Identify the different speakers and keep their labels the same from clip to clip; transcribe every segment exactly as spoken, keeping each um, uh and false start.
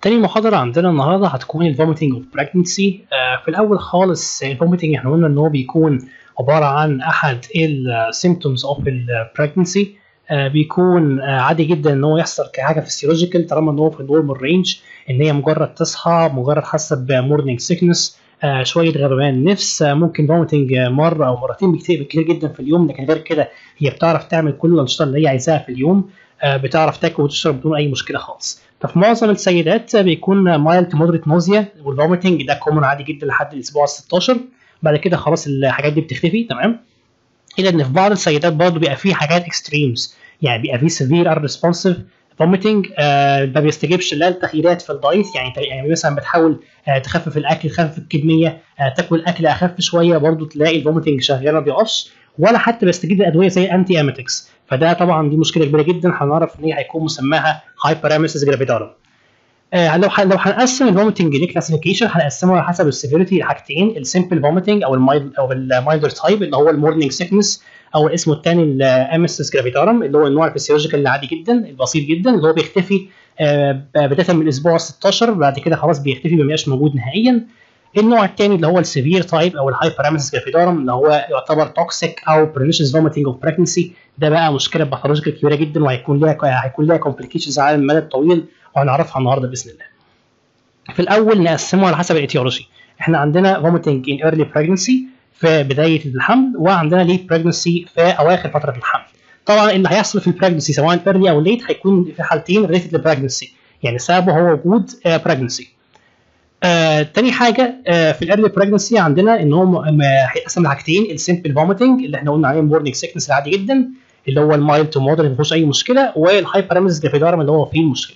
Speaker 1: تاني محاضرة عندنا النهاردة هتكون الفوميتنج اوف براجنسي. في الأول خالص الفوميتنج احنا قلنا إن هو بيكون عبارة عن أحد السيمتومز اوف البراجنسي. بيكون آه عادي جدا إن هو يحصل كحاجة فيسيولوجيكال طالما إن هو في النورمال رينج، إن هي مجرد تصحى مجرد حاسة بمورنينج سيكنس، آه شوية غربان نفس، آه ممكن فوميتنج مرة أو مرتين بكتير كتير جدا في اليوم، لكن غير كده هي بتعرف تعمل كل الأنشطة اللي هي عايزاها في اليوم، آه بتعرف تاكل وتشرب بدون أي مشكلة خالص. ففي معظم السيدات بيكون مايلد تو مودريت نوزيا، والفوميتنج ده كومن عادي جدا لحد الاسبوع ستاشر. بعد كده خلاص الحاجات دي بتختفي تمام. الا ان في بعض السيدات برضه بيبقى فيه حاجات اكستريمز، يعني بيبقى فيه سيفير ار ريسبونسيف فوميتنج، ما بيستجيبش للتغييرات في الدايت، يعني يعني مثلا بتحاول آه تخفف الاكل، تخفف الكميه، آه تاكل اكل اخف شويه، برضه تلاقي الفوميتنج شغال ما بيقفش، ولا حتى بيستجيب لادويه زي انتي اميتكس. فده طبعا دي مشكله كبيره جدا، هنعرف ان هي هيكون مسماها هايبراميسيس جرافيدارم. آه لو لو هنقسم الفوميتنج دي كلاسيفيكيشن هنقسمه على حسب السيفيريتي لحاجتين: السمبل فوميتنج او المايلد او المايلدر تايب اللي هو المورنينج سيكنس، او اسمه الثاني الاميسيس جرافيدارم اللي هو النوع الفسيولوجيكال العادي جدا البسيط جدا اللي هو بيختفي آه بدايه من الاسبوع ستاشر، بعد كده خلاص بيختفي ما بيبقاش موجود نهائيا. النوع الثاني اللي هو السيفير تايب او الهايبراميسيس جرافيدارم اللي هو يعتبر توكسيك او برينيشس فوميتنج اوف براجنسي. ده بقى مشكله باثولوجيكال كبيره جدا، وهيكون ليها هيكون ليها كومبليكيشنز على المدى الطويل، وهنعرفها النهارده باذن الله. في الاول نقسمه على حسب الايتيولوجي. احنا عندنا vomiting in early pregnancy في بدايه الحمل، وعندنا late pregnancy في اواخر فتره الحمل. طبعا اللي هيحصل في البريجنسي سواء early او late هيكون في حالتين related للبريجنسي، يعني سببه هو وجود pregnancy. آه، تاني حاجه آه، في الايرلي بريجنسي عندنا ان هو هيتقسم لحاجتين: السمبل فوميتنج اللي احنا قلنا عليه مورنينج سيكنس العادي جدا اللي هو المايلد تو مودريت ما فيهوش اي مشكله، والهايبراميسيس جرافيدارم اللي هو فيه المشكله.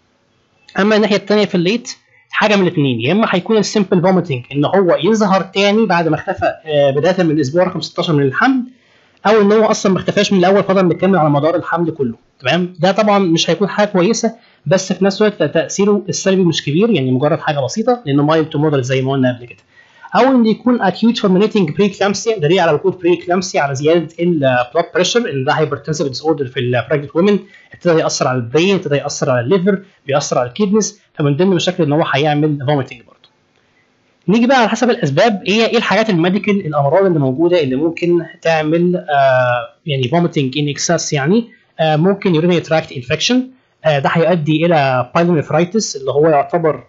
Speaker 1: اما الناحيه الثانيه في الليت حاجه من الاثنين: يا اما هيكون السمبل فوميتنج ان هو يظهر تاني بعد ما اختفى بدايه من الاسبوع رقم ستاشر من الحمل، او ان هو اصلا ما اختفاش من الاول فضل مكمل على مدار الحمل كله تمام. ده طبعا مش هيكون حاجه كويسه، بس في نفس الوقت تاثيره السلبي مش كبير، يعني مجرد حاجه بسيطه لانه مايل تو مودريت زي ما قلنا قبل كده. او ان يكون اكيوت فورمينيتنج بري كلامسيا، دليل على وجود بري كلامسيا على زياده البلاد بريشر، ان ده هايبرتنسيف ديس اوردر في البريجننت وومن، ابتدى ياثر على البرين، ابتدى ياثر على الليفر، بيأثر على الكيدنس، فمن ضمن المشاكل ان هو هيعمل فوميتنج برضه. نيجي بقى على حسب الاسباب، ايه ايه الحاجات الميديكال، الامراض اللي موجوده اللي ممكن تعمل آه يعني فوميتنج ان اكسس، يعني آه ممكن يورينري تراكت انفكشن، آه ده هيؤدي الى بايلونيفرايتس اللي هو يعتبر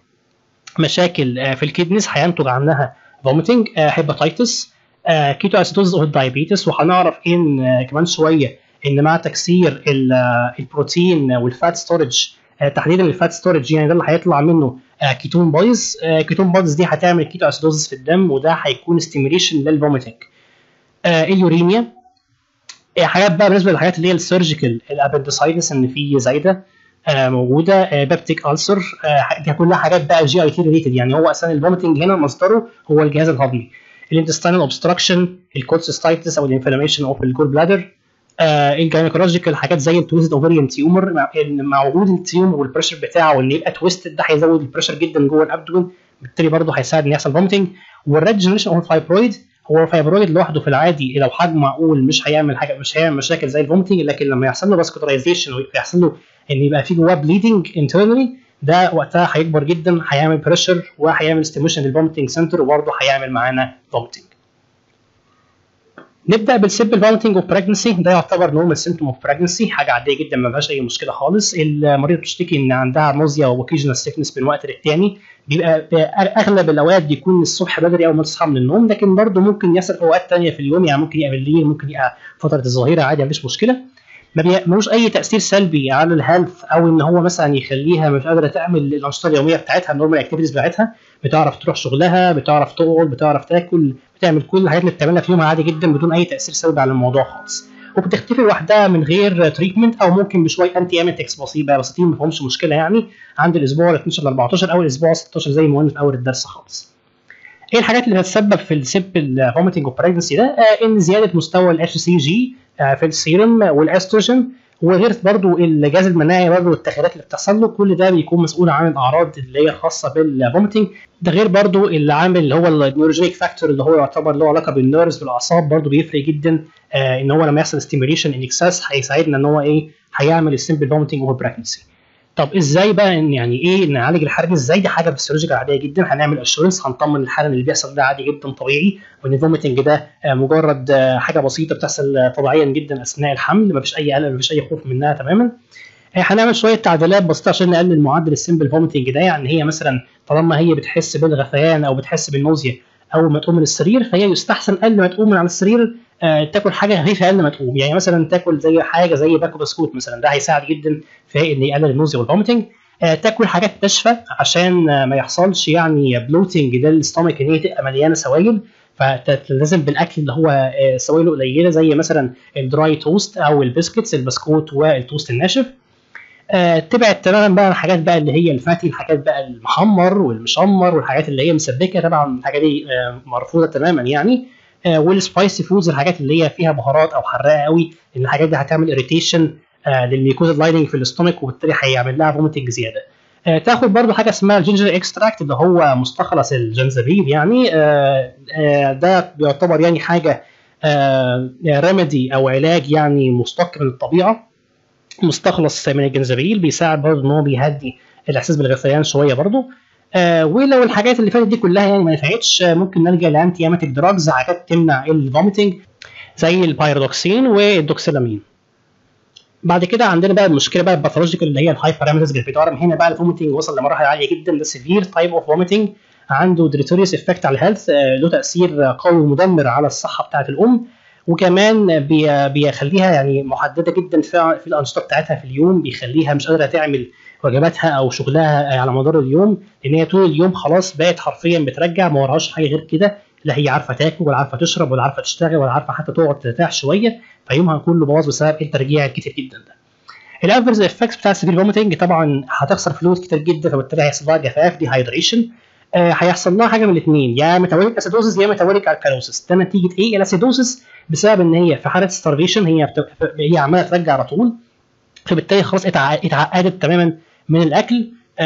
Speaker 1: مشاكل آه في الكيدنس هينتج عنها فوميتنج، هيباتيتس، آه كيتو اسيدوز او الدايابيتس. وهنعرف ان آه كمان شويه ان مع تكسير البروتين والفات ستورج، آه تحديدا الفات ستورج يعني ده اللي هيطلع منه آه كيتون بايز، آه كيتون بايز دي هتعمل كيتو اسيدوز في الدم، وده هيكون ستيميليشن للفوميتنج. آه اليوريميا، آه حاجات بقى بالنسبه للحاجات اللي هي السيرجيكال، الابندسايتس ان في زايده آه موجوده، آه بابتيك ألسر، آه دي كلها حاجات بقى جي اي تي ريليتد، يعني هو اصلا الفوميتنج هنا مصدره هو الجهاز الهضمي. الانتستينال اوبستراكشن، الكولسيستايتس او الانفلاميشن اوف الجول بلادر، آه الجاينيكولوجيكال حاجات زي التويستد اوفريان تيومر، مع, مع وجود التيومر والبريشر بتاعه وان يبقى تويستد ده هيزود البريشر جدا جوه الابدومن، بالتالي برضه هيساعد ان يحصل فوميتنج. والريد جنريشن اوف الفايبرويد، هو الفايبرويد لوحده في العادي لو حجمه معقول مش هيعمل حاجه، مش هيعمل مشاكل زي الفوميتنج، لكن لما يحصل له فاسكولارايزيشن ويحصل له ان يبقى في جواه بليدنج انترنالي، ده وقتها هيكبر جدا، هيعمل بريشر وهيعمل ستيميشن للفوميتنج سنتر، وبرضه هيعمل معانا فوميتنج. نبدا بالسيمبل فوميتنج اوف براجنسي، ده يعتبر نورمال سيمبتوم اوف براجنسي، حاجه عاديه جدا ما فيهاش اي مشكله خالص. المريض بتشتكي ان عندها نوزيا واوكيجنال سيكنس من وقت للتاني، بيبقى اغلب الاوقات بيكون الصبح بدري اول ما تصحى من النوم، لكن برضه ممكن يحصل في اوقات ثانيه في اليوم، يعني ممكن يبقى بالليل، ممكن يبقى فتره الظهيره، عادي مفيش مشكله. ما ملوش اي تاثير سلبي على الهيلث، او ان هو مثلا يخليها مش قادره تعمل الانشطه اليوميه بتاعتها، النورمال اكتيفيتيز بتاعتها، بتعرف تروح شغلها، بتعرف تقعد، بتعرف تاكل، بتعمل كل الحاجات اللي بتعملها في يومها عادي جدا بدون اي تاثير سلبي على الموضوع خالص، وبتختفي لوحدها من غير تريتمنت، او ممكن بشويه انتي اميتكس بسيطه بسيطين ما فيهمش مشكله، يعني عند الاسبوع اتناشر ل اربعتاشر او الاسبوع ستاشر زي ما قلنا في اول الدرس خالص. ايه الحاجات اللي هتسبب في السيمبل فوميتنج اوف براجنسي ده؟ آه ان زياده مستوى الاتش سي جي آه في السيرم والاستروجين، وغير برضو الجهاز المناعي برضو والتغييرات اللي بتحصل له، كل ده بيكون مسؤول عن الاعراض اللي هي خاصه بالفوميتنج. ده غير برضو العامل اللي هو النيوروجينيك فاكتور اللي هو يعتبر له علاقه بالنيرفز والاعصاب، برضو بيفرق جدا، آه ان هو لما يحصل ستيميوليشن ان اكسس هيساعدنا ان هو ايه هيعمل السيمبل فوميتنج اوف براجنسي. طب ازاي بقى ان يعني ايه نعالج الحرق ازاي؟ دي حاجه فيسيولوجيكال عاديه جدا، هنعمل اشورنس، هنطمن الحاله ان اللي بيحصل ده عادي جدا طبيعي، وان الفوميتنج ده مجرد حاجه بسيطه بتحصل طبيعيا جدا اثناء الحمل، مفيش اي قلق مفيش اي خوف منها تماما. هنعمل شويه تعديلات بسيطه عشان نقلل معدل السمبل فوميتنج ده، يعني هي مثلا طالما هي بتحس بالغثيان او بتحس بالنوزيا اول ما تقوم من السرير، فهي يستحسن قبل ما تقوم من على السرير آه تاكل حاجه خفيفه قبل ما تقوم، يعني مثلا تاكل زي حاجه زي باكو بسكوت مثلا، ده هيساعد جدا في ان يقلل النوزيا والفوميتنج. آه تاكل حاجات ناشفه عشان آه ما يحصلش يعني بلوتنج للستومك ان هي تبقى مليانه سوائل، فتلتزم بالاكل اللي هو آه سوائله قليله زي مثلا الدراي توست او البسكتس البسكوت والتوست الناشف. آه تبعد تماما بقى الحاجات بقى اللي هي الفاتي، الحاجات بقى المحمر والمشمر والحاجات اللي هي مسبكه، طبعا الحاجات دي آه مرفوضه تماما يعني. آه والسبايسي فودز الحاجات اللي هي فيها بهارات او حراقه قوي، لان الحاجات دي هتعمل اريتيشن آه للميكوزا لايننج في الاستومك، وبالتالي هيعمل لها فوميتنج زياده. آه تاخد برضو حاجه اسمها الجينجر اكستراكت اللي هو مستخلص الجنزبيل، يعني آه آه ده بيعتبر يعني حاجه آه ريميدي او علاج يعني مستقى من الطبيعه، مستخلص من الجنزبيل، بيساعد برضه ان هو بيهدي الاحساس بالغثيان شويه برضه. آه ولو الحاجات اللي فاتت دي كلها يعني ما نفعتش، آه ممكن نلجا لانتي ايماتيك دراجز، حاجات تمنع الفوميتنج زي البايرودوكسين والدوكسيلامين. بعد كده عندنا بقى المشكله بقى الباثولوجيكال اللي هي الهايبراميدز جرافيدارم، هنا بقى الفوميتنج وصل لمراحل عاليه جدا، ده سيفير تايب اوف فوميتنج، عنده دريتوريوس افكت على الهيلث، آه له تاثير قوي ومدمر على الصحه بتاعه الام، وكمان بي بيخليها يعني محدده جدا في, في الانشطه بتاعتها في اليوم، بيخليها مش قادره تعمل واجباتها او شغلها على مدار اليوم، لان هي طول اليوم خلاص بقت حرفيا بترجع، ما وراهاش حاجه غير كده، لا هي عارفه تاكل ولا عارفه تشرب ولا عارفه تشتغل ولا عارفه حتى تقعد ترتاح شويه، فيومها كله باظ بسبب الترجيع الكتير جدا ده. الافرز افكتس بتاع السيفير فوميتنج طبعا هتخسر فلويد كتير جدا، فبالتالي هيحصل لها جفاف دي هايدريشن، آه هيحصل لها حاجه من الاثنين، يا ميتابوليك اسيدوزس يا ميتابوليك الكالوسيس. ده نتيجه ايه؟ الاسيدوزس بسبب ان هي في حاله ستارفيشن، هي بت... هي عماله ترجع على طول، فبالتالي خلاص اتع... اتعقدت تماما من الاكل،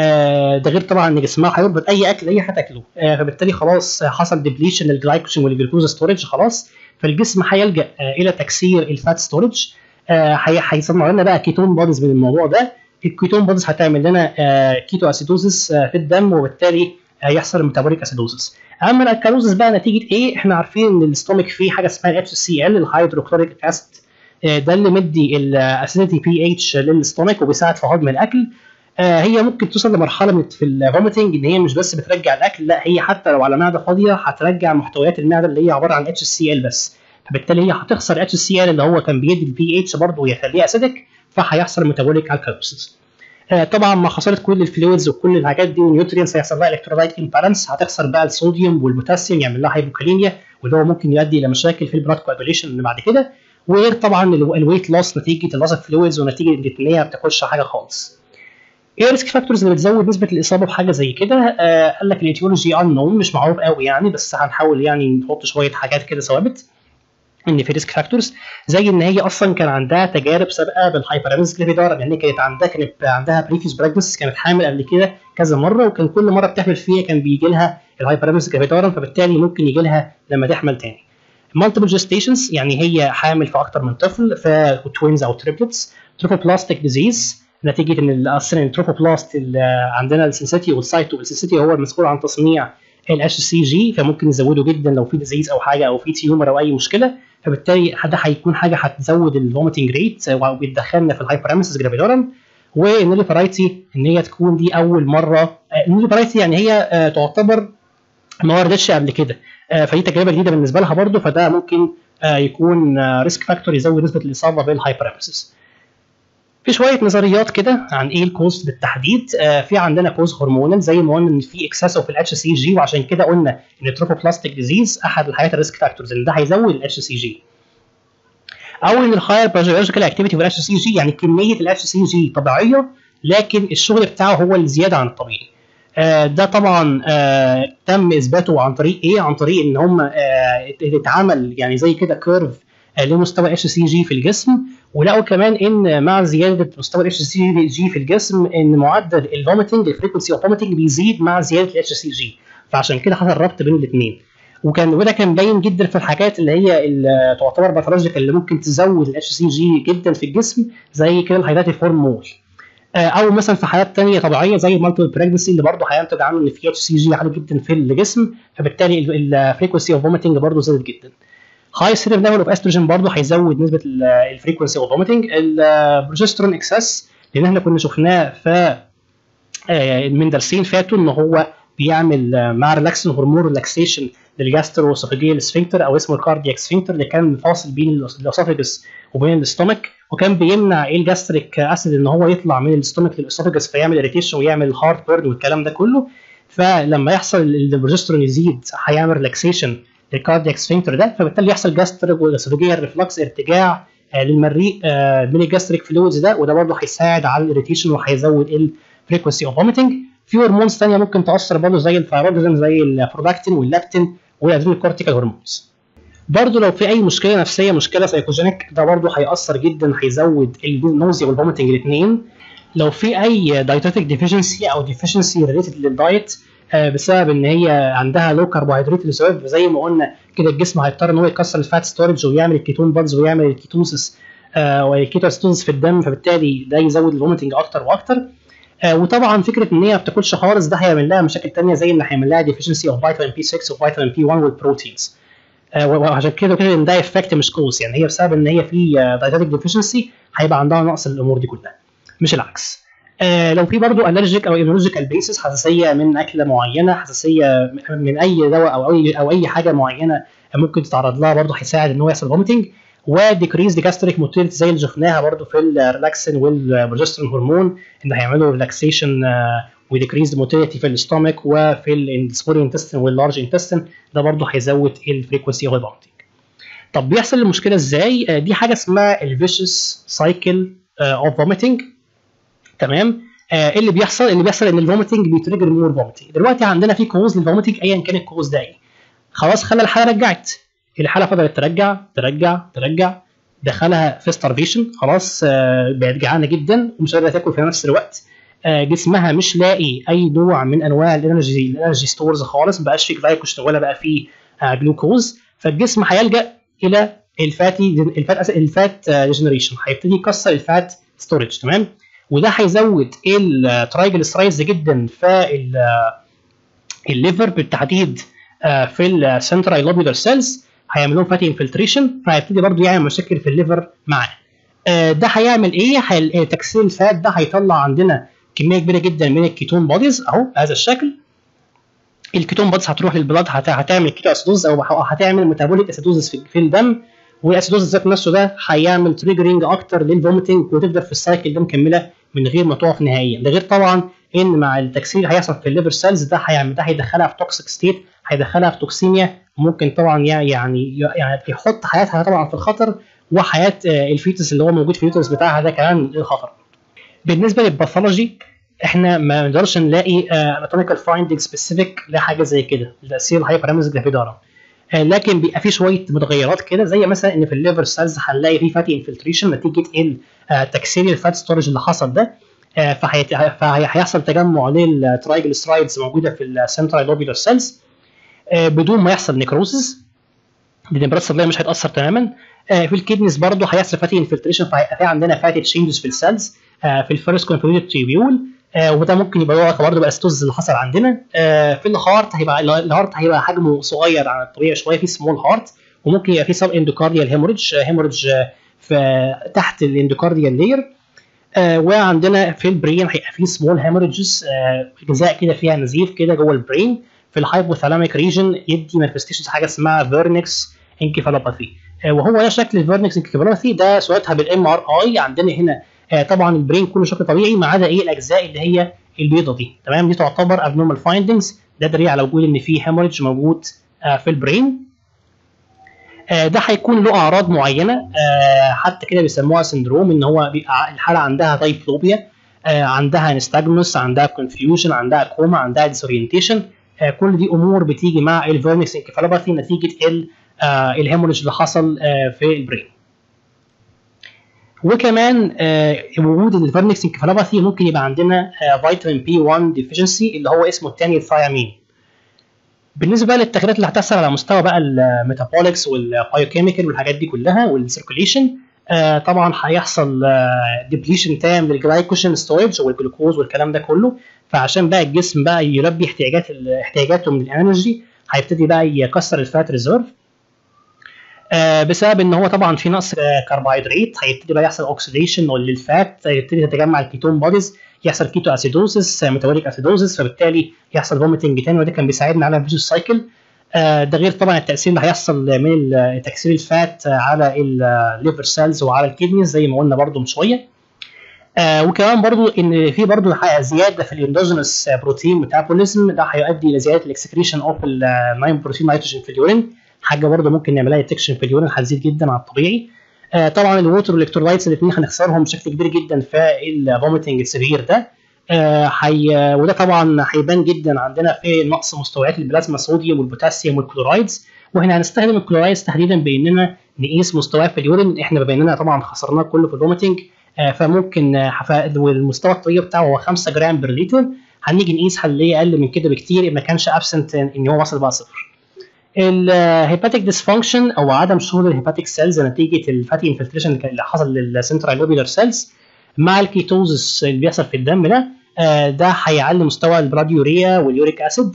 Speaker 1: آه ده غير طبعا ان جسمها هيربط اي اكل هي هتاكله، آه فبالتالي خلاص حصل ديبليشن للجلايكوجين والجلوكوز ستورج خلاص، فالجسم هيلجا آه الى تكسير الفات ستورج، هيصنع آه لنا بقى كيتون بوديز من الموضوع ده، الكيتون بوديز هتعمل لنا آه كيتو اسيدوزس آه في الدم، وبالتالي هيحصل الميتابوليك اسيدوزس. اما الكالوزس بقى نتيجه ايه؟ احنا عارفين ان الاستومك فيه حاجه اسمها الاتش سي ال الهيدروكلوريك اسيد، ده اللي مدي الاسيديتي بي اتش للاستومك وبيساعد في هضم الاكل. آه هي ممكن توصل لمرحله في الفوميتنج ان هي مش بس بترجع الاكل، لا هي حتى لو على معده فاضيه هترجع محتويات المعده اللي هي عباره عن اتش سي ال بس، فبالتالي هي هتخسر اتش سي ال اللي هو كان بيدي البي اتش برضه ويخليه اسيدك، فهيحصل ميتابوليك الكالوسيس. آه طبعا مع خساره كل الفلويدز وكل الحاجات دي والنيوترينز هيحصل لها الكترولايت امبالانس، هتخسر بقى الصوديوم والبوتاسيوم، يعمل لها هايبوكاليميا، واللي هو ممكن يؤدي الى مشاكل في البلاد كواجوليشن اللي بعد كده، وغير طبعا الويت لوس نتيجه اللوس اوف فلويدز ونتيجه ان هي ما بتاكلش حاجه خالص. ايه الريسك فاكتورز اللي بتزود نسبه الاصابه بحاجه زي كده؟ آه قال لك الايتيولوجي انون مش معروف قوي يعني، بس هنحاول يعني نحط شويه حاجات كده ثوابت ان في ريسك فاكتورز، زي ان هي اصلا كان عندها تجارب سابقه بالهايبراميز جرافيدارم، يعني كانت عندها كانت عندها بريفيوس براجنس، كانت حامل قبل كده كذا مره، وكان كل مره بتحمل فيها كان بيجي لها الهايبراميز جرافيدارم، فبالتالي ممكن يجي لها لما تحمل تاني. مالتيبل جيستيشنز يعني هي حامل في اكتر من طفل، في توينز او تريبلتس. تروفوبلاستيك ديزيز نتيجه ان اصلا التروفوبلاست اللي عندنا السنسيتي والسايتو، السنسيتي هو المسؤول عن تصنيع الاتش سي جي، فممكن نزوده جدا لو في ديزيز او حاجه او في تيومر او اي مشكله، فبالتالي ده هيكون حاجه هتزود الفوميتنج ريت وبتدخلنا في الهايبراميسيس جرافيدارم. والنيليفرايتي ان هي تكون دي اول مره، النيليفرايتي يعني هي تعتبر ما وردتش قبل كده، فدي تجربه جديده بالنسبه لها برضه، فده ممكن يكون ريسك فاكتور يزود نسبه الاصابه بالهايبراميسيس. في شويه نظريات كده عن ايه الكوز بالتحديد. آه في عندنا كوز هرمونال زي ما قلنا ان في اكسس في الاتش سي جي، وعشان كده قلنا ان التروفوبلاستيك ديزيز احد الحاجات الريسك فاكتورز ان ده هيزود الاتش سي جي. او ان الهاير بيولوجيكال اكتيفيتي في الاتش سي جي، يعني كميه الاتش سي جي طبيعيه لكن الشغل بتاعه هو الزياده عن الطبيعي. آه ده طبعا آه تم اثباته عن طريق ايه؟ عن طريق ان هم آه اتعمل يعني زي كده كيرف آه لمستوى اتش سي جي في الجسم، ولقوا كمان ان مع زياده مستوى الاتش سي جي في الجسم ان معدل الفوميتنج الفريكونسي اوف فوميتنج بيزيد مع زياده الاتش سي جي، فعشان كده حصل ربط بين الاثنين. وكان وده كان باين جدا في الحاجات اللي هي اللي تعتبر باثولوجيكال اللي ممكن تزود الاتش سي جي جدا في الجسم، زي كده الهيداتي فورم مول. او مثلا في حالات ثانيه طبيعيه زي المالتيبل بريجنسي اللي برضه هينتج عنه ان في اتش سي جي عالي جدا في الجسم، فبالتالي الفريكونسي اوف فوميتنج برضه زادت جدا. هاي سيرم ليفل اوف استروجين برضه هيزود نسبه الفريكونسي اوف فوميتنج. البروجسترون اكسس لان احنا كنا شفناه في من درسين فاتوا ان هو بيعمل مع ريلاكسين هرمون ريلاكسيشن للجاستروسوفيجيال سفنكتر او اسمه الكاردياك سفنكتر اللي كان فاصل بين الاسوفيجس وبين الاستومك، وكان بيمنع الجاستريك اسيد ان هو يطلع من الاستومك للاسوفيجس فيعمل اريتيشن ويعمل هارت بيرن والكلام ده كله. فلما يحصل البروجسترون يزيد هيعمل ريلاكسيشن للكاردياك سفنكتر ده، فبالتالي يحصل جاستريك والاسوفيجيال ريفلكس ارتجاع للمريء من الجاستريك فلويدز ده، وده برضه هيساعد على الاريتيشن وهيزود الفريكونسي اوف فوميتنج. في هرمونز ثانيه ممكن تاثر برضه زي الثايروكسين زي البرولاكتين واللاكتين والادرينالكورتيكال هرمونز. برضه لو في اي مشكله نفسيه مشكله سايكوجينيك ده برضه هياثر جدا، هيزود النوزيا والفوميتنج الاثنين. لو في اي دايتاتيك ديفيشنسي او ديفيشنسي ريليتد للدايت آه بسبب ان هي عندها لو كربوهيدرات ريزيرف زي ما قلنا كده، الجسم هيضطر ان هو يكسر الفات ستورج ويعمل الكيتون بادز ويعمل الكيتوسيس آه والكيتوستوزس في الدم، فبالتالي ده يزود الفوميتنج اكتر واكتر. آه وطبعا فكره ان هي ما بتاكلش خالص ده هيعمل لها مشاكل ثانيه زي ان هيعمل لها ديفيشنسي اوف فيتامين بي ستة وفيتامين بي واحد والبروتينز. آه وعشان كده كده ان ده افكت مش كوز، يعني هي بسبب ان هي في دايتاتيك ديفيشنسي هيبقى عندها نقص الامور دي كلها مش العكس. آه لو في برضه الرجيك او ايمونولوجيكال بيسس، حساسيه من اكله معينه، حساسيه من اي دواء او اي او اي حاجه معينه ممكن تتعرض لها، برضه هيساعد ان هو يحصل فوميتنج. وديكريز جاستريك موتيلتي زي اللي شفناها برضه في الريلاكسين والبروجسترون هرمون ان هيعملوا ريلاكسيشن وديكريز موتيلتي في الاستومك وفي السمول انتستين واللارج انتستين، ده برضه هيزود الفريكونسي اوف الفوميتنج. طب بيحصل المشكله ازاي؟ آه دي حاجه اسمها الفيشس سايكل اوف فوميتنج. تمام. آه اللي بيحصل اللي بيحصل ان الفوميتنج بيتريجر مور فوميتنج. دلوقتي عندنا في كوز للفوميتنج ايا كان الكوز ده ايه، خلاص خلى الحاله رجعت، الحاله فضلت ترجع ترجع ترجع، دخلها في ستارفيشن خلاص، آه بقت جعانه جدا ومش قادره تاكل في نفس الوقت، آه جسمها مش لاقي اي نوع من انواع الانرجي الانرجي ستورز خالص، ما بقاش في جلايكوجين ولا بقى في آه جلوكوز، فالجسم هيلجا الى الفاتي الفات الفات ريجنريشن، هيبتدي يكسر الفات ستورج. تمام. وده هيزود الترايجليسرايدز جدا في الليفر بالتحديد في السنترال لوبيولار سيلز، هيعمل لهم فاتي انفلتريشن، فهيبتدي برضه يعمل مشاكل في الليفر معاه. ده هيعمل ايه؟ تكسير الفات ده هيطلع عندنا كميه كبيره جدا من الكيتون بوديز اهو بهذا الشكل. الكيتون بوديز هتروح للبلاد هتعمل كيتو اسيدوز او هتعمل ميتابوليك اسيدوز في الدم، والاسيدوز ذات نفسه ده هيعمل تريجرنج اكتر للفوميتنج وتفضل في السايكل ده مكمله من غير ما تقف نهائيا. ده غير طبعا ان مع التكسير هيحصل في الليفر سيلز ده هيعمل ده هيدخلها في توكسيك ستيت، هيدخلها في توكسيميا، ممكن طبعا يعني يعني يحط حياتها طبعا في الخطر وحياه الفيتس اللي هو موجود في اليوترس بتاعها ده كمان الخطر. بالنسبه للباثولوجي احنا ما نقدرش نلاقي اناتوميكال فايندنج سبيسيفيك لحاجه زي كده لتاثير الهايبراميز جرافيدارا، لكن بيبقى في شويه متغيرات كده زي مثلا ان في الليفر سيلز هنلاقي في فاتي انفلتريشن نتيجه تكسير الفات ستورج اللي حصل ده، فهيحصل تجمع للترايجليسرايدز موجوده في السنترال لوبيولار سيلز بدون ما يحصل نيكروسيس، لان البلاد مش هيتاثر تماما. في الكيدنيز برضه هيحصل فاتي انفلتريشن، فهيبقى في عندنا فاتي تشينجز في السيلز في الفيرست كونفوليوتد تيبيول، وده ممكن يبقى له علاقه برضه بالاستوز اللي حصل عندنا. في الهارت هيبقى الهارت هيبقى حجمه صغير عن الطبيعي شويه، في سمول هارت، وممكن يبقى في سب اندوكارديال هيموريدج هيموريدج في تحت الاندوكارديال لاير. وعندنا في البرين هيبقى في سمول هيموريدجز اجزاء كده فيها نزيف كده جوه البرين. في الهايبوثالاميك ريجن يدي مانيفستيشنز حاجه اسمها فيرنكس انكيفالوباثي، وهو ده شكل الفيرنكس انكيفالوباثي، ده صورتها بالام ار اي. عندنا هنا طبعا البرين كله شكل طبيعي ما عدا ايه الاجزاء اللي هي البيضه دي. تمام. دي تعتبر abnormal findings، ده دليل على وجود ان في هيموريدج موجود في البرين. ده هيكون له اعراض معينه، حتى كده بيسموها سندروم، ان هو بيبقى الحاله عندها دايبلوبيا، عندها نستاجنوس، عندها كونفيوجن، عندها كوما، عندها ديسورينتيشن. كل دي امور بتيجي مع الفيرنكس انكيفالوباثي نتيجه الهيموريدج اللي حصل في البرين. وكمان آه وجود الفيرنكس انكيفالوباثي ممكن يبقى عندنا آه فيتامين بي واحد ديفيشنسي اللي هو اسمه الثاني الثيامين. بالنسبه للتغييرات اللي هتحصل على مستوى بقى الميتابوليكس والبايوكيميكال والحاجات دي كلها والسيركوليشن، آه طبعا هيحصل ديبليشن تام للجلايكوجين ستورج والجلوكوز والكلام ده كله. فعشان بقى الجسم بقى يلبي احتياجات احتياجاته من الانرجي هيبتدي بقى يكسر الفات ريزيرف. آه بسبب ان هو طبعا في نقص آه كربوهيدرات هيبتدي بقى يحصل اوكسيديشن للفات، يبتدي تتجمع الكيتون بوديز، يحصل كيتو اسيدوزس، ميتابوليك اسيدوزس، فبالتالي يحصل فوميتنج تاني، وده كان بيساعدنا على الفيجوس سايكل. آه ده غير طبعا التاثير اللي هيحصل من تكسير الفات على الليفر سيلز وعلى الكدنيز زي ما قلنا برده من شويه. آه وكمان برضو ان في برضو زياده في الاندوجينوس بروتين ميتابوليزم، ده هيؤدي الى زياده الاكسكريشن اوف الناين بروتين نيتروجين في اليورين، حاجه برضو ممكن نعملها ديتكشن في اليورين هتزيد جدا عن الطبيعي. آه طبعا الووتر والالكترولايتس الاثنين هنخسرهم بشكل كبير جدا في الفوميتنج السيفير ده. آه حي وده طبعا هيبان جدا عندنا في نقص مستويات البلازما الصوديوم والبوتاسيوم والكلورايدز، واحنا هنستخدم الكلورايدز تحديدا باننا نقيس مستواه في اليورين، احنا بما اننا طبعا خسرناه كله في الفوميتنج. آه فممكن آه والمستوى الطبيعي بتاعه هو خمسة جرام بر لتر، هنيجي نقيس هنلاقيه اقل من كده بكتير ما كانش ابسنت ان هو وصل بقى صفر. الهيباتيك ديسفانكشن او عدم شغل الهيباتيك سيلز نتيجه الفاتي انفلتريشن اللي حصل للسنترال لوبيولار سيلز مع الكيتوزس اللي بيحصل في الدم ده، آه ده هيعلي مستوى البلاد يوريا واليوريك اسيد،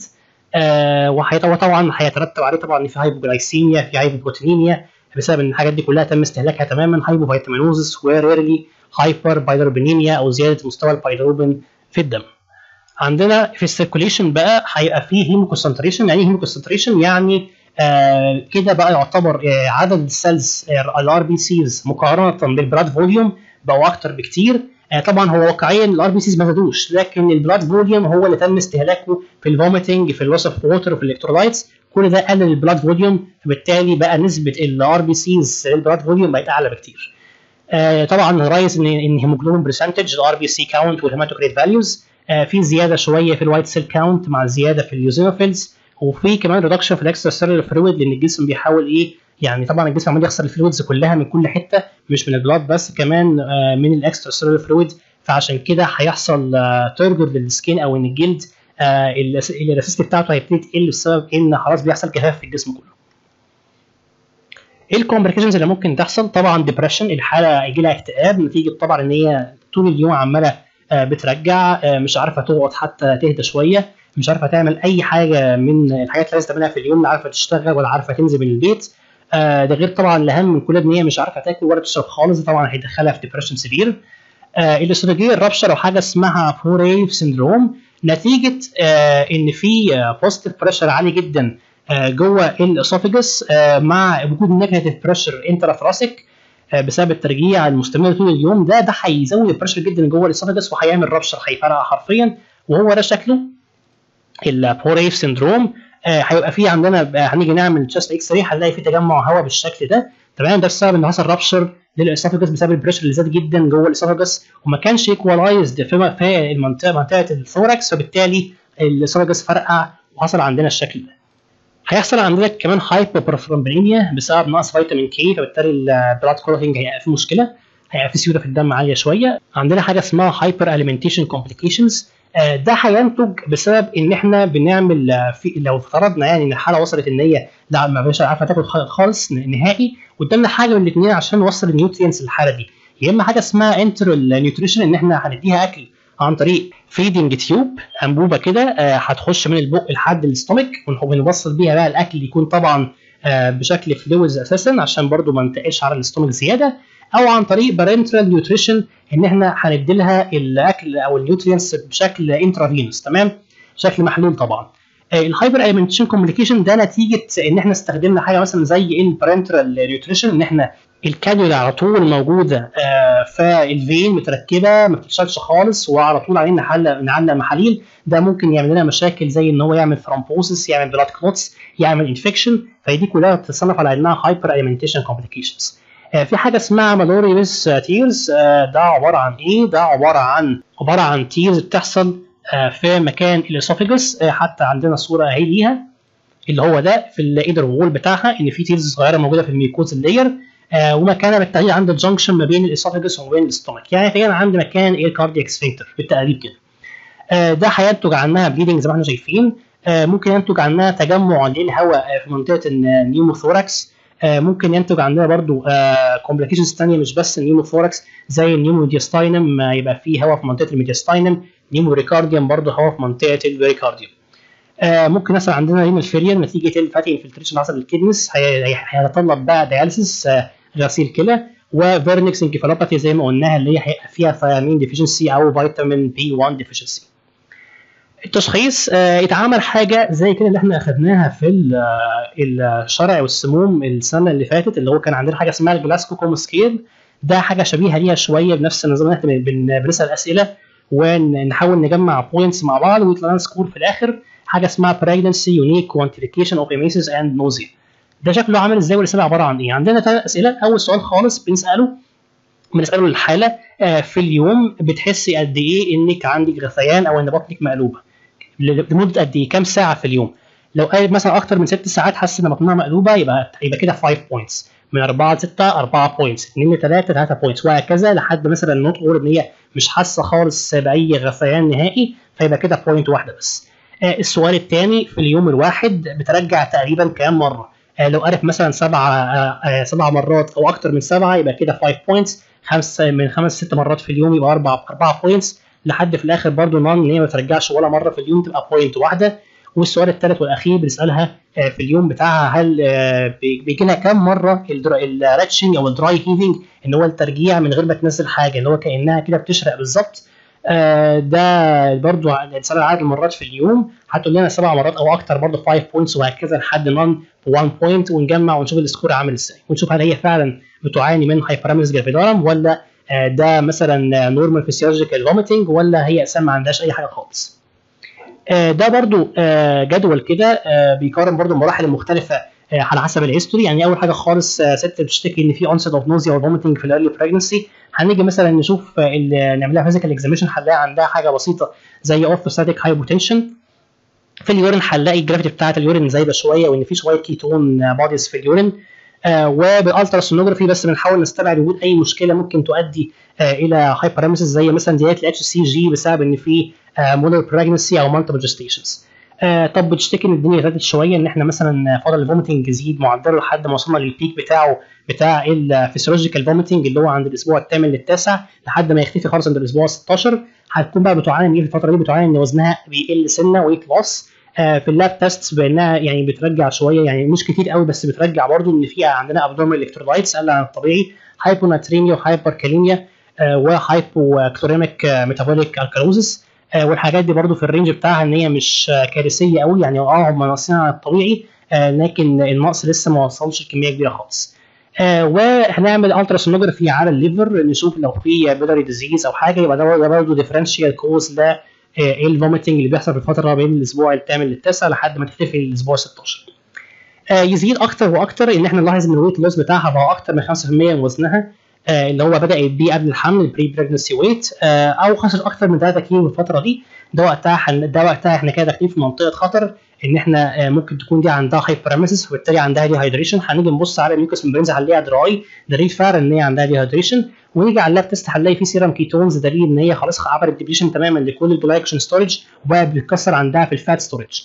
Speaker 1: آه وطبعا هيترتب عليه طبعا في هايبوجلايسيميا، في هايبوبروتينيميا، بسبب ان الحاجات دي كلها تم استهلاكها تماما، هايبوفيتامينوزس وريرلي هايبر بايلروبينيميا او زياده مستوى البايلروبين في الدم. عندنا في السيركوليشن بقى هيبقى فيه هيمو كونسنتريشن. يعني ايه هيمو كونسنتريشن؟ يعني آه كده بقى يعتبر آه عدد السيلز الار بي سيز مقارنه بالبلاد فوليوم بقوا اكتر بكتير. آه طبعا هو واقعيا الار بي سيز ما زادوش، لكن البلاد فوليوم هو اللي تم استهلاكه في الفوميتنج، في اللوس اوف ووتر، وفي الالكترولايتس، كل ده قلل البلاد فوليوم، فبالتالي بقى نسبه الار بي سيز للبلاد فوليوم بقت اعلى بكتير. آه طبعا رايز ان ان هيموجلوبين برسنتج، الار بي سي كاونت والهيماتوكريت فاليوز، آه في زياده شويه في الوايت سيل كاونت مع زياده في اليوزينوفيلز، وفي كمان ريدكشن في الاكسترا سيلولار فلويد، لان الجسم بيحاول ايه يعني طبعا الجسم عمال يخسر الفلويدز كلها من كل حته، مش من البلاد بس، كمان آه من الاكسترا سيلولار فلويد، فعشان كده هيحصل آه ترجر للسكين او ان الجلد آه الريسيستي بتاعته هيبتدي تقل بسبب ان خلاص بيحصل جفاف في الجسم كله. ايه الكومبليكيشنز اللي ممكن تحصل؟ طبعا ديبرشن، الحاله يجي لها اكتئاب نتيجه طبعا ان هي طول اليوم عماله آه بترجع، آه مش عارفه تقعد حتى تهدى شويه، مش عارفه تعمل اي حاجه من الحاجات اللي لازم تعملها في اليوم، لا عارفه تشتغل ولا عارفه تنزل من البيت. آه ده غير طبعا الاهم من كل ان هي مش عارفه تاكل ولا تشرب خالص، طبعا هيدخلها في ديبرشن سيفير. آه الاسوفاجيال رابشر او حاجه اسمها فوريف سيندروم، نتيجه آه ان في بوزيتيف بريشر عالي جدا آه جوه الاسوفاجس آه مع وجود نيجاتيف بريشر انتراثراسيك آه بسبب الترجيع المستمر طول اليوم، ده ده هيزود البريشر جدا جوه الاسوفاجس وهيعمل رابشر، هيفرقع حرفيا، وهو ده شكله البوريف سيندروم. آه هيبقى فيه عندنا هنيجي نعمل تشست اكس راي هنلاقي فيه تجمع هواء بالشكل ده، تمام، ده بسبب ان حصل رابشر للاسوفاجس بسبب البريشر اللي زاد جدا جوه الاسوفاجس وما كانش ايكوالايزد في في المنطقه منطقه الثوركس، فبالتالي الاسوفاجس فرقع وحصل عندنا الشكل ده. هيحصل عندنا كمان هايبوبروفرامبينيميا بسبب نقص فيتامين كي، فبالتالي البلاد كلوتنج هيبقى في مشكله، هيبقى في سيوله في الدم عاليه شويه. عندنا حاجه اسمها هايبر اليمنتيشن كومبليكيشنز، ده هينتج بسبب ان احنا بنعمل في لو افترضنا يعني ان الحاله وصلت ان هي لا ما مش عارفه تاكل خالص نهائي، قدامنا حاجه من الاثنين عشان نوصل النيوترينز للحاله دي، يا اما حاجه اسمها انترال نيوتريشن، ان احنا هنديها اكل عن طريق فيدنج تيوب، انبوبه كده آه هتخش من البق لحد الاستومك، ونوصل بيها بقى الاكل يكون طبعا آه بشكل فلويدز اساسا عشان برده ما ننتقلش على الاستومك زياده، او عن طريق بارنترال نيوتريشن ان احنا هندي لها الاكل او النيوترينز بشكل انترافينوس، تمام، بشكل محلول طبعا. آه الهايبر اليمنتيشن كومبليكيشن ده نتيجه ان احنا استخدمنا حاجه مثلا زي البارنترال نيوتريشن، ان احنا الكانيولا على طول موجوده آه فالفين متركبه ما بتشتغلش خالص وعلى طول علينا نعلق نعلق محاليل، ده ممكن يعمل لنا مشاكل زي ان هو يعمل ثرومبوسيس، يعمل بلاد كلوتس، يعمل انفكشن، فدي كلها بتتصنف على انها هايبر اليمنتيشن كومبليكيشنز. آه في حاجه اسمها مالوريوس تيرز، آه ده عباره عن ايه؟ ده عباره عن عباره عن تيرز بتحصل آه في مكان الاسوفيجس، آه حتى عندنا صوره اهي ليها اللي هو ده في الايدر وول بتاعها، ان في تيرز صغيره موجوده في الميكوز لاير، آه ومكانها بالتحديد عند الجنكشن ما بين الاسوفاجس وما بين الاستومك، يعني تقريبا عند مكان ايه كاردياك سفنكتر بالتقريب كده. آه ده هينتج عنها بليدنج زي ما احنا شايفين، آه ممكن ينتج عنها تجمع للهواء في منطقه النيوموثوركس، آه ممكن ينتج عندنا برضو كومبليكيشنز ثانيه مش بس النيوموثوركس، زي النيوموديستاينم آه يبقى فيه هواء في منطقه الميديستاينم، نيوموريكارديوم برضو هواء في منطقه البريكارديوم. آه ممكن مثلا عندنا رينال فيلير نتيجه الفاتي انفلتريشن اللي حصل للكدنس، هيتطلب بقى دياليسيس آه غسيل كلى، وفيرنكس انكيفالوباثي زي ما قلناها اللي هي هيبقى فيها ثيامين ديفيشنسي او فيتامين بي واحد ديفيشنسي. التشخيص آه اتعمل حاجه زي كده اللي احنا اخذناها في الشرع والسموم السنه اللي فاتت، اللي هو كان عندنا حاجه اسمها الجلاسكو كوم سكيل. ده حاجه شبيهه ليها شويه بنفس النظام، احنا بنسال اسئله ونحاول نجمع بوينتس مع بعض ويطلع لنا سكور في الاخر، حاجه اسمها pregnancy unique quantification of emesis and nausea. ده شكله عامل ازاي والاسئله عباره عن ايه؟ عندنا ثلاث اسئله. اول سؤال خالص بنساله بنساله للحاله آه في اليوم بتحسي قد ايه انك عندك غثيان او ان بطنك مقلوبه؟ لمده قد ايه؟ كام ساعه في اليوم؟ لو قالت مثلا اكتر من ست ساعات حاسه ان بطنها مقلوبه يبقى يبقى كده خمسة بوينتس، من أربعة ل ستة أربعة بوينتس، اتنين ل ثلاثة ثلاثة بوينتس، وهكذا لحد مثلا النوت تقول ان هي مش حاسه خالص باي غثيان نهائي فيبقى كده بوينت واحده بس. آه السؤال الثاني في اليوم الواحد بترجع تقريبا كام مره؟ آه لو قالت مثلا سبعه آه آه سبع مرات او اكتر من سبعه يبقى كده خمسة بوينتس، خمسه من خمس ست مرات في اليوم يبقى اربعه اربعه بوينتس، لحد في الاخر برضو نون ان هي ما ترجعش ولا مره في اليوم تبقى بوينت واحده. والسؤال الثالث والاخير بنسالها آه في اليوم بتاعها هل آه بيجي لها كام مره الراتشنج او الدراي هيفنج، ان هو الترجيع من غير ما تنزل حاجه، اللي هو كانها كده بتشرق بالظبط. آه ده برضو نسال عدد المرات في اليوم، هتقول لنا سبع مرات او اكتر برضو خمسة بوينتس، وهكذا لحد نون واحد بوينت، ونجمع ونشوف السكور عامل ازاي، ونشوف هل هي فعلا بتعاني من هايبراميس جرافيدارم ولا آه ده مثلا نورمال فيسيولوجيكال فوميتنج ولا هي اساسا ما عندهاش اي حاجه خالص. آه ده برضو آه جدول كده آه بيقارن برضو المراحل المختلفه آه على حسب الهيستوري. يعني اول حاجه خالص آه ست بتشتكي ان في onset of nausea or vomiting في الايرلي pregnancy، هنيجي مثلا نشوف آه نعملها فيزيكال اكزاميشن هنلاقي عندها حاجه بسيطه زي orthostatic hypotension. في اليورين هنلاقي الجرافيتي بتاعه اليورين زايده شويه وان في شويه كيتون بوديز في اليورين. آه وبالالتراسونوجرافي بس بنحاول نستبعد وجود اي مشكله ممكن تؤدي آه الى هايبراميسيس زي مثلا ديات الاتش سي جي بسبب ان في آه مولر بريجنسي او مالتيبل جستيشنز. آه طب بتشتكي ان الدنيا زادت شويه، ان احنا مثلا فضل الفوميتنج يزيد معدله لحد ما وصلنا للبيك بتاعه بتاع الفيسيولوجيكال فوميتنج اللي هو عند الاسبوع الثامن للتاسع لحد ما يختفي خالص عند الاسبوع ستاشر. هتكون بقى بتعاني في الفتره دي بتعاني ان وزنها بيقل سنه ويت لوس. آه في اللاب تيست بانها يعني بترجع شويه، يعني مش كتير قوي بس بترجع برضو ان فيها عندنا ابدورمال الكترولايتس اقل عن الطبيعي، هايبوناتريميا وهايبركاليميا آه وهايبوكلوريميك آه ميتابوليك الكالوزس. آه والحاجات دي برضو في الرينج بتاعها ان هي مش آه كارثيه قوي، يعني اه هم ناقصين عن الطبيعي آه لكن النقص لسه ما وصلش لكميه كبيره خالص. آه وهنعمل التراسونوجرافي على الليفر نشوف لو في بيلاري ديزيز او حاجه، يبقى ده برضه ديفرنشيال كوز ل ايه الفوميتنج اللي بيحصل في الفتره بين الاسبوع الثامن للتاسع لحد ما تختفي الاسبوع ستاشر. آه يزيد اكتر واكتر ان احنا نلاحظ ان الويت لوس بتاعها بقى اكتر من خمسة بالمية من وزنها آه اللي هو بدا بيه قبل الحمل البري بريجنسي ويت، آه او خسر اكتر من ثلاثة كيلو في الفتره دي. ده وقتها ده وقتها احنا كده داخلين في منطقه خطر ان احنا آه ممكن تكون دي عندها هايبراميسيس وبالتالي عندها دي هايدريشن. هنيجي نبص على الميوكس ممبرينز هنلاقيها دراي، دليل فعلا ان هي عندها دي هايدريشن. ونيجي على اللاب تيست هنلاقي في سيرم كيتونز دليل ان هي خلاص عملت ديبليشن تماما لكل الجلايكوجين ستورج وبقى بيتكسر عندها في الفات ستورج.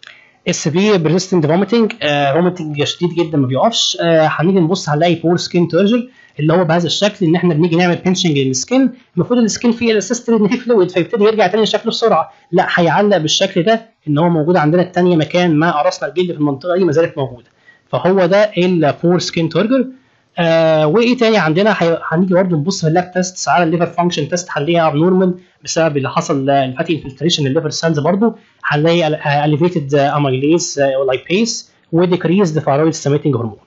Speaker 1: السيفير بريزيستنت فوميتنج فوميتنج شديد جدا ما بيقفش. آه هنيجي نبص هنلاقي بور سكين تيرجل اللي هو بهذا الشكل، ان احنا بنيجي نعمل بنشنج للسكين، المفروض السكين فيه الاسيستد ان فيه فلويد فيبتدي يرجع تاني لشكله بسرعه، لا هيعلق بالشكل ده ان هو موجود عندنا الثانيه مكان ما قرصنا الجلد في المنطقه دي ما زالت موجوده، فهو ده البور سكين تيرجل. آه وايه تاني عندنا هنيجي برضه نبص في اللاب تيست على الليفر فانكشن تيست هنلاقيها ابنورمال بسبب اللي حصل الفاتي انفلتريشن للليفر سيلز، برضه هنلاقي اليفيتد اميليز ولايبيز وديكريز ثايرويد ستيميتنج هرمون.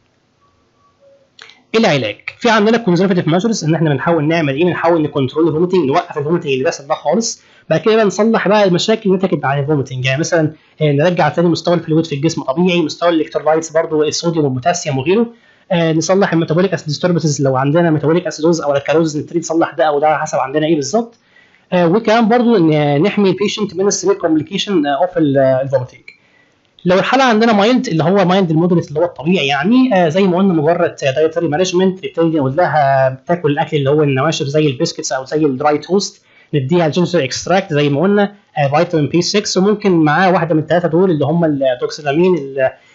Speaker 1: العلاج في عندنا كونزرفتيف ميجرز ان احنا بنحاول نعمل ايه، بنحاول نكنترول الفوميتنج، نوقف الفوميتنج اللي بيحصل ده خالص. بعد كده بقى نصلح بقى المشاكل اللي نتجت عن الفوميتنج، يعني مثلا نرجع تاني مستوى الفلويد في الجسم طبيعي، مستوى الالكترولايتس برضه الصوديوم والبوتاسيوم وغيره. آه نصلح الميتابوليك اسيد ديستربنسز لو عندنا ميتابوليك اسيدوز او الكالوز نبتدي نصلح ده او ده على حسب عندنا ايه بالظبط. آه وكمان برضه ان نحمي البيشنت من السيفير كومبليكيشن اوف الفوميتنج. لو الحاله عندنا مايلد اللي هو مايلد المودريت اللي هو الطبيعي، يعني آه زي ما قلنا مجرد دايتري مانجمنت، نبتدي نقول لها بتاكل الاكل اللي هو النواشف زي البسكتس او زي الدراي توست، نديها الجينجر اكستراكت زي ما قلنا، آه فيتامين بي ستة، وممكن معاه واحده من الثلاثه دول اللي هم الدوكسيلامين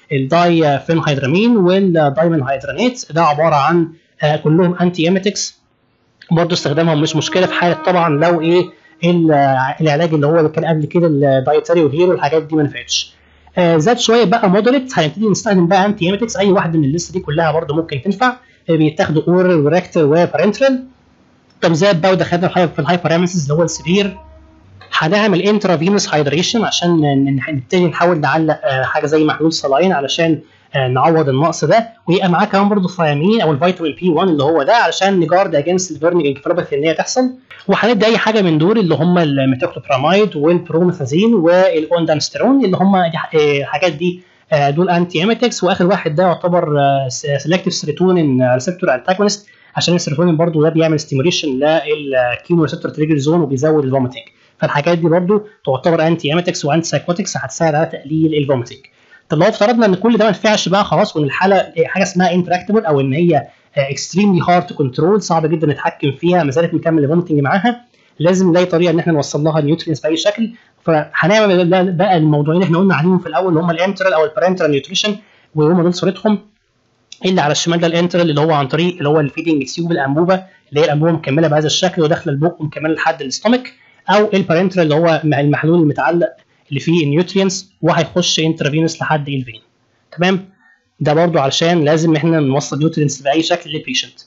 Speaker 1: الداي فينهيدرامين والدايمنهيدرانات. ده عباره عن آه كلهم انتي ايميتكس، برضه استخدامهم مش مشكله في حاله طبعا لو ايه العلاج اللي هو اللي كان قبل كده الدايتري والهيرو والحاجات دي ما نفعتش. آه زاد شويه بقى مودريت، هنبتدي نستخدم بقى انتي ايميتكس. اي واحده من الليست دي كلها برضه ممكن تنفع، آه بيتاخدوا اورال وريكتر وبارنترال. طب زاد بقى ودخلنا في الهايبراميسيس اللي هو السيفير، هنعمل انترافينوس هايدريشن عشان نبتدي نحاول نعلق آه حاجه زي محلول صلاين علشان آه نعوض النقص ده، ويبقى معاه كمان برضه ثيامين او الفيتامين بي واحد اللي هو ده علشان نجارد اجينست الفيرنيج انكفالوباثي ان هي تحصل. وهندي اي حاجه من دول اللي هم الميثوكلوبراميد والبروميثازين والاوندانسترون اللي هم الحاجات دي آه دول انتي ايميتكس. واخر واحد ده يعتبر آه سيلكتيف سيروتونين ريسبتور انتاجونست، عشان السيروتونين برضه ده بيعمل ستيموليشن للكيمو ريسبتور تريجر زون وبيزود الفوميتنج. فالحاجات دي برضه تعتبر انتي ايميتكس وانتي سايكوتكس، هتساعد على تقليل الفوميتنج. طب لو افترضنا ان كل ده ما ينفعش بقى خلاص، وان الحاله حاجه اسمها انتراكتبل او ان هي اكستريملي هارد تو كنترول، صعب جدا نتحكم فيها، ما زالت نكمل الفوميتنج معاها، لازم نلاقي طريقه ان احنا نوصل لها نيوترينز باي شكل. فهنعمل بقى الموضوعين اللي احنا قلنا عليهم في الاول اللي هم الانترال او البارنترال نيوتريشن، وهم دول صورتهم. اللي على الشمال ده الانترال اللي هو عن طريق اللي هو الفيدنج تيوب الانبوبه، اللي هي الانبوبه مكمله بهذا الشكل وداخله البق ومكمله لحد الاستومك، او البارنترال اللي هو المحلول المتعلق اللي فيه النيوترينز وهيخش انترافينوس لحد الفين. تمام؟ ده برضو علشان لازم احنا نوصل نيوترينز باي شكل للبيشنت.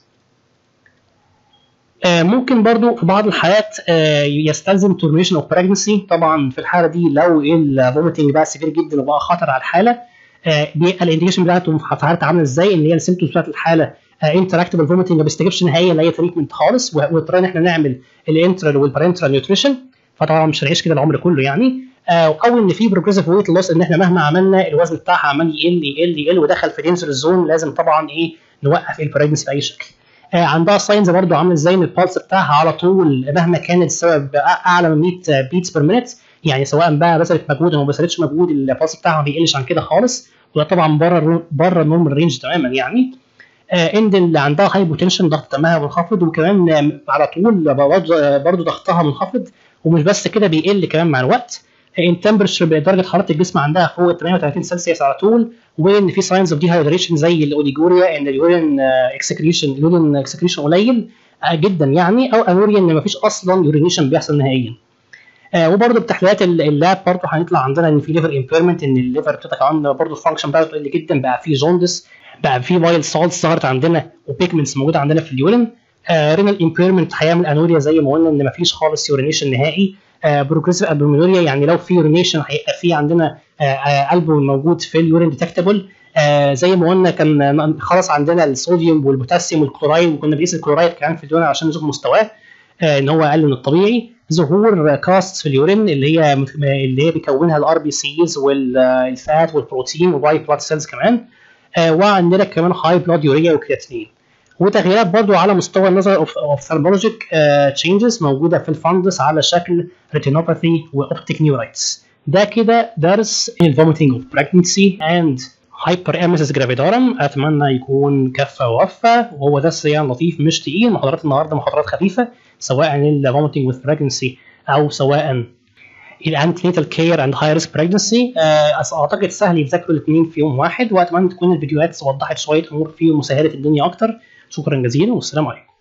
Speaker 1: آه ممكن برضو في بعض الحالات آه يستلزم تورميشن اوف براجنسي. طبعا في الحاله دي لو الفوميتنج بقى سيفير جدا وبقى خطر على الحاله، آه بيبقى الانديكيشن بتاعته في حالته عامله ازاي؟ ان هي السيمتومز بتاعت الحاله انتراكتبل فوميتنج ما بيستجيبش نهائيا لاي تريتمنت خالص، واضطرينا ان احنا نعمل الانترال والبارنترال نيوتريشن، فطبعا مش هنعيش كده العمر كله يعني. آه او ان في بروجريسيف ويت لوس، ان احنا مهما عملنا الوزن بتاعها عمال يقل يقل يقل ودخل في دينجر زون، لازم طبعا ايه نوقف البريجنسي باي شكل. آه عندها ساينز برضو عامله ازاي؟ ان البالس بتاعها على طول مهما كان السبب اعلى من مية بيتس بير مينيت، يعني سواء بقى بذلت مجهود او ما بذلتش مجهود البالس بتاعها ما بيقلش عن كده خالص، وده طبعا بره بره النورمال رينج تماما يعني. آه ان اللي عندها هايبوتنشن ضغط دمها منخفض، وكمان آه على طول برضو ضغطها منخفض، ومش بس كده بيقل كمان مع الوقت. ان تمبرتشر بدرجه حراره الجسم عندها فوق ثمانية وثلاثين سلسيوس على طول، وان في ساينز اوف ديهايدريشن زي الاوليجوريا، ان اليورين اكسكريشن اليورين اكسكريشن قليل جدا يعني، او انوريا ان ما فيش اصلا يورينيشن بيحصل نهائيا. آه وبرده بتحليلات اللاب برده هنطلع عندنا ان في ليفر امبيرمنت، ان الليفر بتاعتك عندنا برده الفانكشن بتاعته قليل جدا، بقى في جوندس، بقى في وايلد سالتس ظهرت عندنا وبيجمنتس موجوده عندنا في اليورين. آه رينال امبيرمنت هيعمل انوريا زي ما قلنا ان ما فيش خالص يورينيشن نهائي. آه بروجريسيف البومينوريا، يعني لو في يورينيشن هيبقى في عندنا آه البوم موجود في اليورين ديتكتبل. آه زي ما قلنا كان خلاص عندنا الصوديوم والبوتاسيوم والكلورايد، وكنا بنقيس الكلورايد كمان في اليورين عشان نشوف مستواه آه ان هو اقل من الطبيعي. ظهور كاست في اليورين اللي هي اللي هي بيكونها الار بي سيز والفات والبروتين وواي بلاد سيلز كمان. آه وعندنا كمان هاي بلاد يوريا وكرياتينين. وتغييرات برضو على مستوى النظر اوف ثيرمولوجيك تشينجز موجوده في الفندس على شكل ريتينوباثي واوبتيك نيورايتس. ده كده درس الفوميتنج اوف براجنسي اند هايبراميسيس جرافيدارم، اتمنى يكون كفى ووفى، وهو ده صيام لطيف مش تقيل. محاضرات النهارده محاضرات خفيفه، سواء الفوميتنج وذ براجنسي او سواء الانتينيتال كير اند هاي ريسك براجنسي. اعتقد سهل يتذاكروا الاثنين في يوم واحد، واتمنى تكون الفيديوهات وضحت شويه امور فيه ومسهلت الدنيا اكتر. شكرا جزيلا والسلام عليكم.